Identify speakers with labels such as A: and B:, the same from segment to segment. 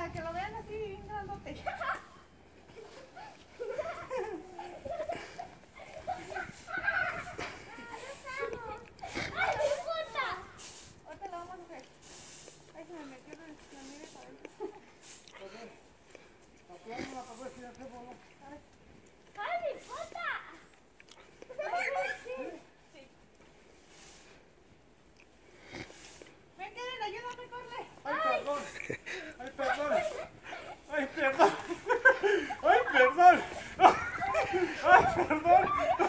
A: para que lo vean así bien grandote. Ahorita lo vamos a hacer. Ay, se me metió la nieve para adentro.
B: ¡Ay, puta!
A: Sí. Ven, Karen, ayúdame, corre.
C: ¡Ay, perdón! ¡Ay, perdón! ¡Ay, perdón! ¡Ay, perdón! ¡Ay, perdón!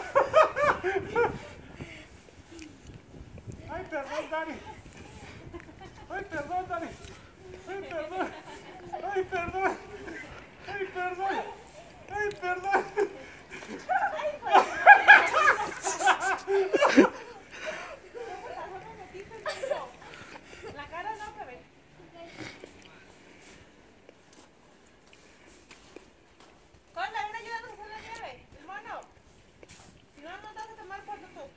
C: ¡Ay, perdón, Dani! ¡Ay, perdón, Dani! ¡Ay, perdón! ¡Ay, perdón! ¡Ay, perdón! ¡Ay, perdón!
A: La cara no se ve. Corre, ven, ayúdanos a hacer la nieve. El mono. Si no, no te vas a tomar foto tú.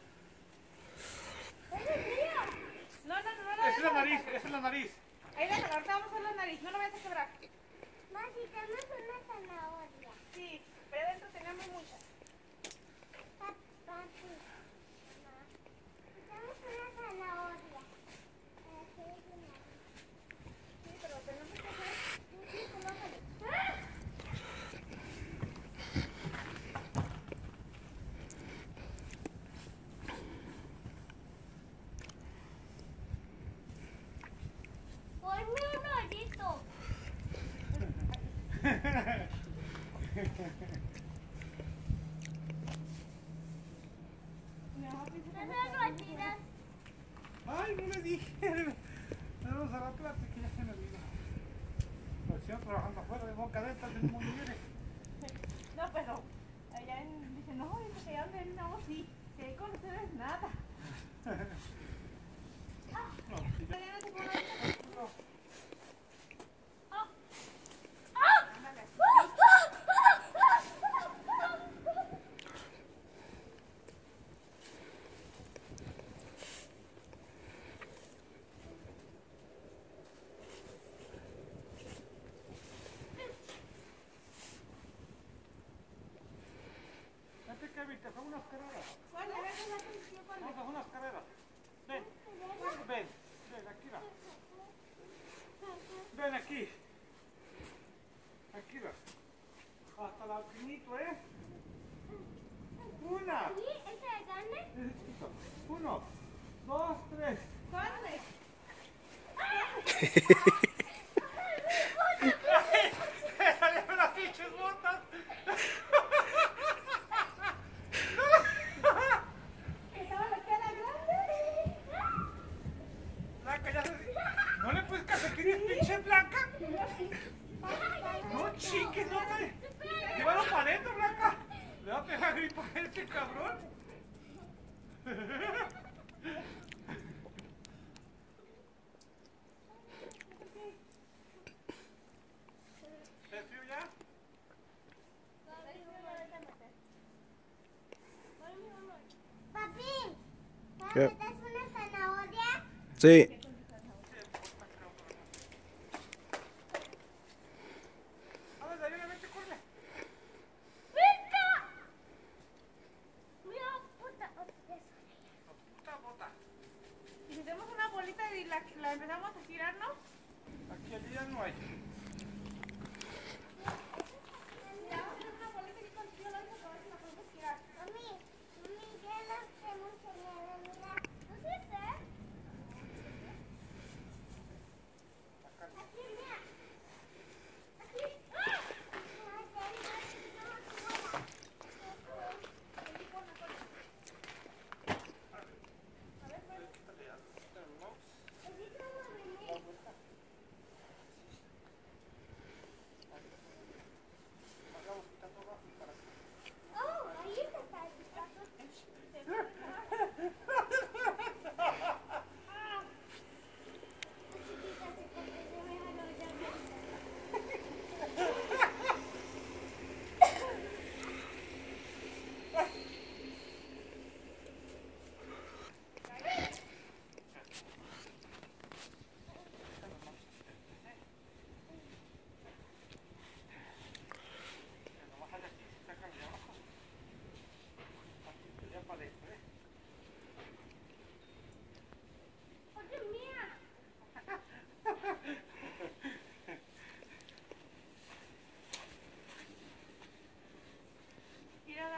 A: No.
C: Esa es la nariz, esa es la nariz.
A: Ahí déjalo, ahorita vamos a hacer la nariz. No lo vayas a quebrar.
B: Más si tenemos una zanahoria.
A: Sí, pero adentro tenemos muchas.
B: Papi, mamá. Tenemos una zanahoria.
A: Sí, pero tenemos que hacer un círculo.
B: Ponme un hoyito.
C: Ay, no le dije. Vamos a la plática que ya se me olvidó. Pues yo trabajando afuera de boca adentro tenemos niveles.
A: No, pero allá dice, no, dice que ya donde no, sí, que ahí con ustedes nada.
C: No, si ya-
A: Ya no se pone
C: no.
A: ándale.
C: Vete, Kevin, te fue unas carreras.
A: Bueno, a ver, la atención con
C: Vamos a unas carreras. Ven, ven, aquí va. Ven aquí. Aquí va. Hasta la finito, ¿eh? Una.
B: ¿Sí? ¿Ese de carne?
C: Necesito. 1, 2, 3.
A: corre.
C: ¡Me salieron las pinches botas!
A: Estaba la cara grande.
C: Blanca, ya se... ¿No le puedes calcetines, pinche Blanca? No, chique, no me... Llévalo para adentro, Blanca. Le va a pegar gripa a este cabrón. ¿Te frío ya?
B: Papi,
D: ¿Qué?
B: ¿me das una zanahoria?
D: Sí.
C: A ver, Daniela, vete, corre.
B: ¡Pica! Mira, puta.
C: Puta bota.
A: Y si tenemos una bolita y la empezamos a girar, ¿no?
C: Aquí al día no hay.
A: Ya vamos a hacer una bolita y contigo la vamos a ver si la podemos girar.
B: Mami, ya nos hemos enseñado, mira. ¿No sé?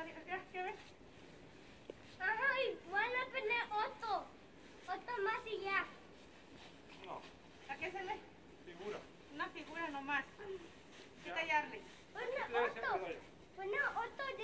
A: ¿Qué ves?
B: Ajá, y van a poner otro más y ya.
C: No,
A: ¿A qué se le?
C: figura.
A: Una figura nomás. ¿Qué
C: Ya.
A: tallarle?
B: Bueno, otro